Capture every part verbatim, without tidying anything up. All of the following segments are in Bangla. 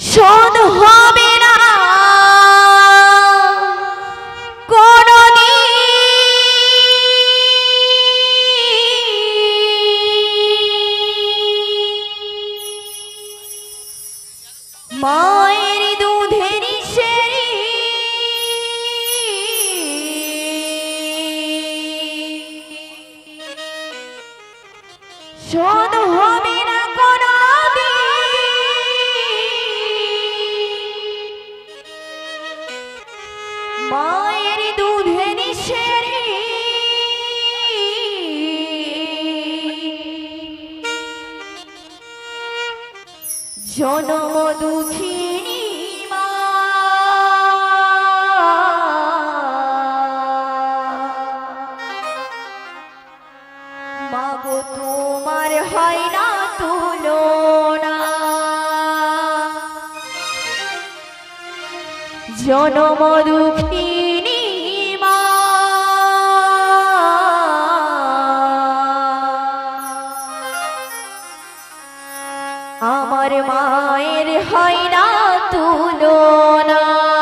শোধ হবে না কোনদিন মায়ের দুধের শেরি শোধ হবে না মায়ের দুধের শেরি জনম দুঃখিনী মা মাগো তোমার হয় না তুলনা জনম দুঃখিনী মা আমার মায়ের হয় না তুলনা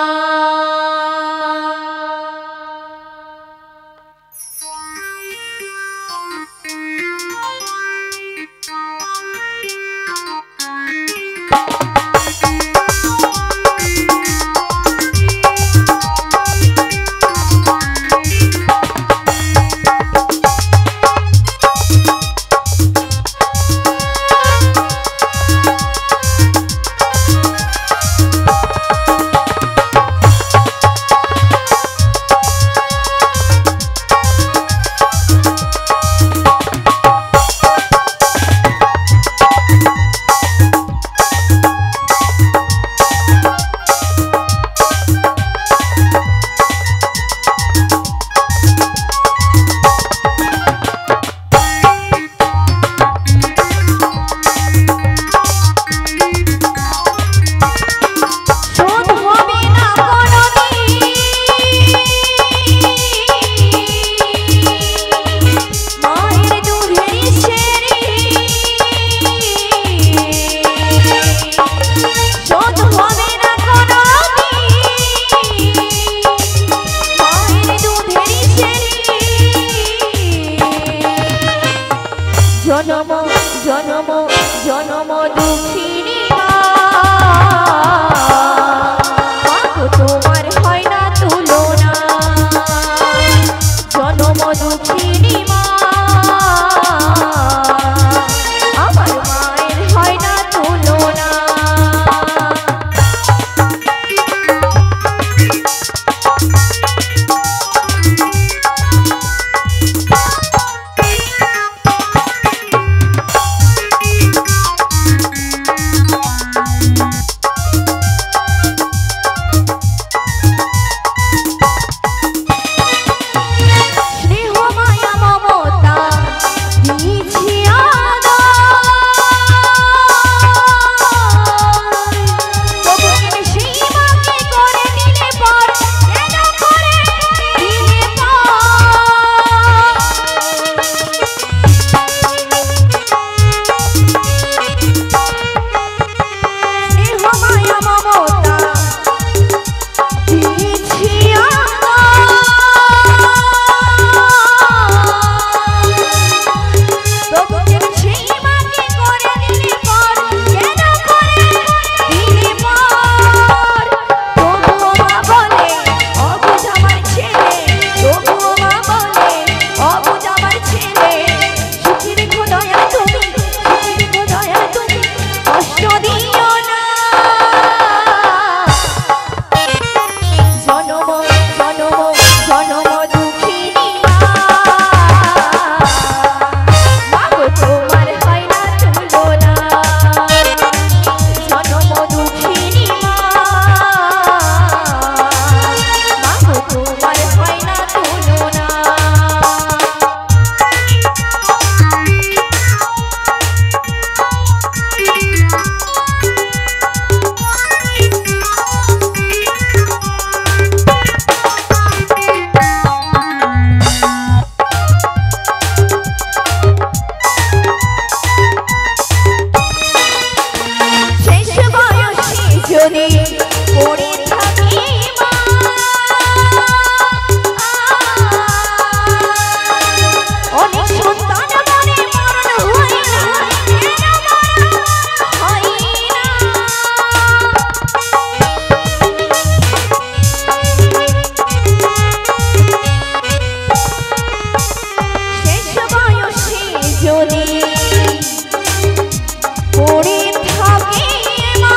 জনম জনম জনম দুঃখিনী মা মাগো তোমার হয় না তুলনা জনম দুঃখিনী মা আমার মায়ের হয় না তুলনা যদি পড়ে থাকি মা অনেক সন্তান মনে মরণ হয় না কেন হয় না শেষ বয়সে যদি পড়ে থাকি মা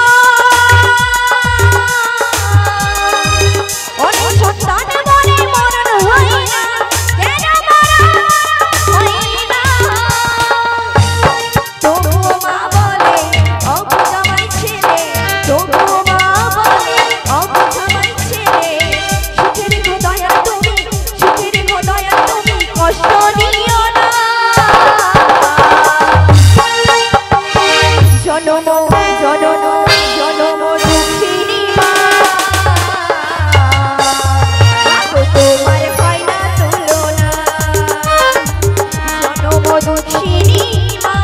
অনেক সন্তান মনে মরণ হয় না কেন হয় না তবুও মা বলে অবুঝামাই ছেলে তবুও মা বলে অবুঝামাই ছেলে সুখে রেখো দয়া তুমি সুখে রেখো দয়া তুমি কষ্ট দিও না জনম জনম জনম দুঃখিনী মা তোমার হয় না তুলনা জনম দুঃখিনী মা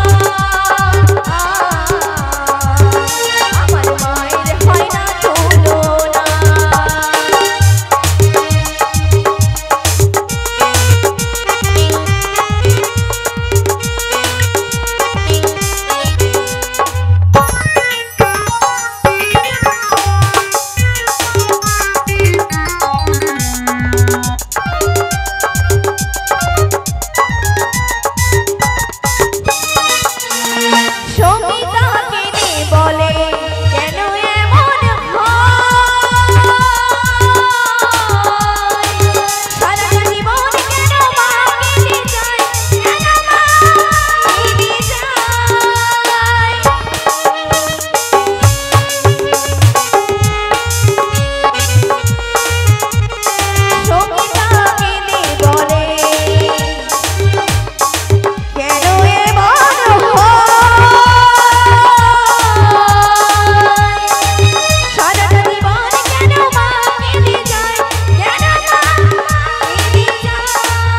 আমার মায়ের হয় না তুলনা সঙ্গীতা কেঁদে বলে কেন এমন হয় সারাটা জীবন কেন মা কেঁদে যায় কেন মা কেঁদে যায় সঙ্গীতা কেঁদে বলে কেন এমন সারাটা জীবন কেন মা কেঁদে যায় কেন মা কেঁদে যায়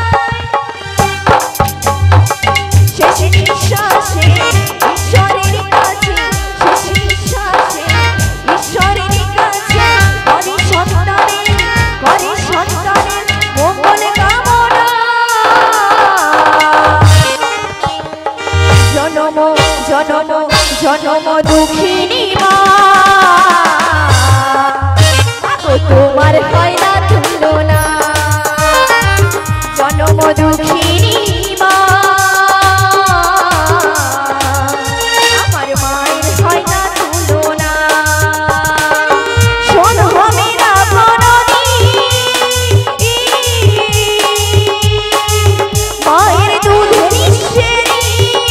শেষ নিঃশ্বাসে ঈশ্বরের কাছে শেষ নিঃশ্বাসে ঈশ্বরের কাছে করে সন্তানের করে সন্তানের মঙ্গল কামনা জনম জনম জনম দুঃখিনী মা তোমার হয় না তুলনা জনম দুঃখিনী মা আমার মায়ের হয় না তুলনা শোন হবে না মায়ের দুধের ইশারি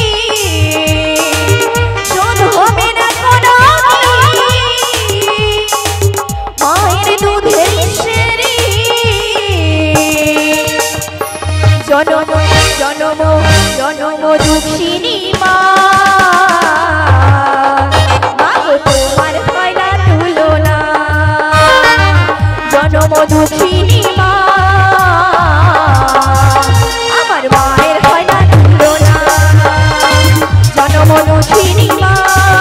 শোন হবে না মায়ের দুধের ইশারি জনম জনম জনম দুঃখিনী মা তোমার হয় না তুলনা জনম দুঃখিনী মা আমার মায়ের হয় না তুলনা জনম দুঃখিনী মা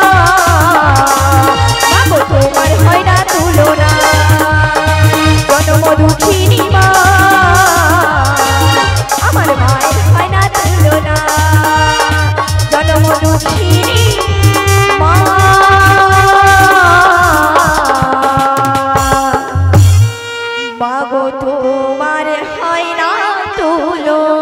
তোমার হয় না তুলনা জনম দুঃখিনী মা আমার মায়ের হয় না তুলনা জনম দুঃখিনী মা মাগো তোমার হয় না তুলনা।